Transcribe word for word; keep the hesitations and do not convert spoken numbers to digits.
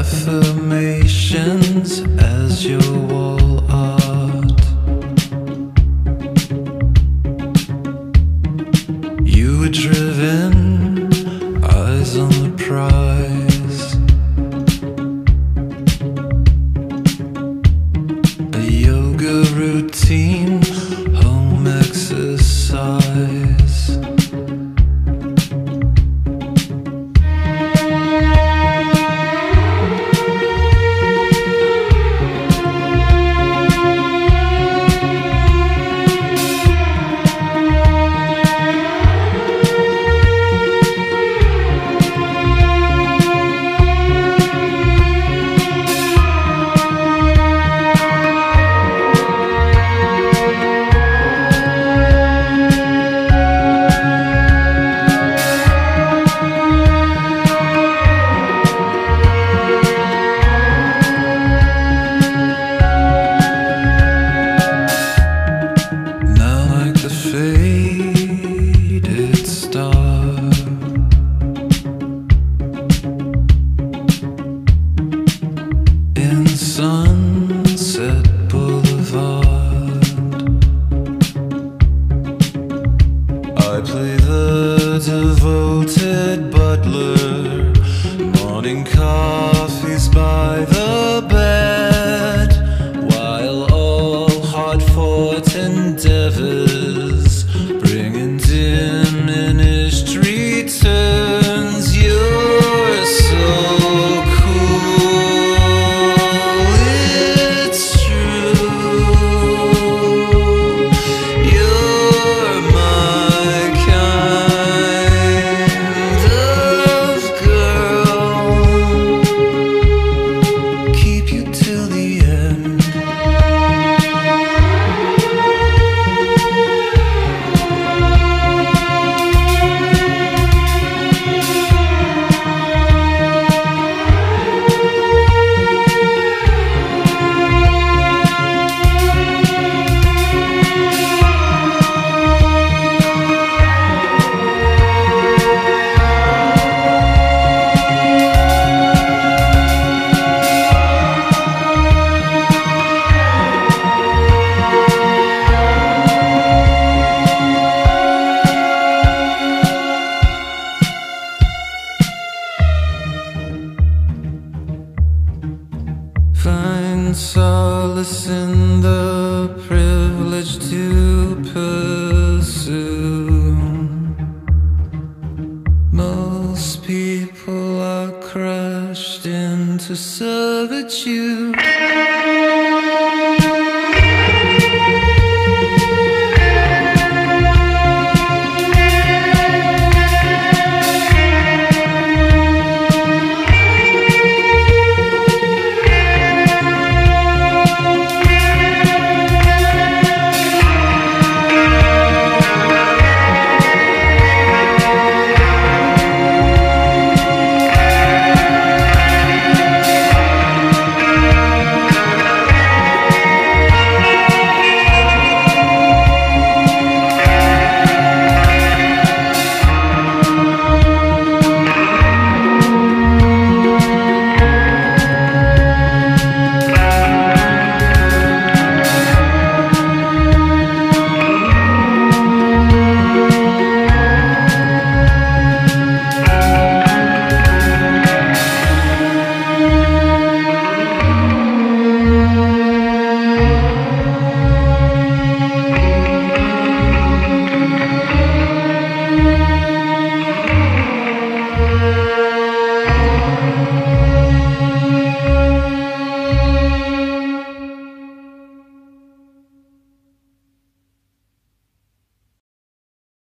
affirmations as your wall art. You were driven, eyes on the prize. A yoga routine, home exercise. Sunset Boulevard, I play the devoted butler. Morning coffees by the bed, while all hard-fought endeavors bring in diminished returns. You're so find solace in the privilege to pursue. Most people are crushed into servitude.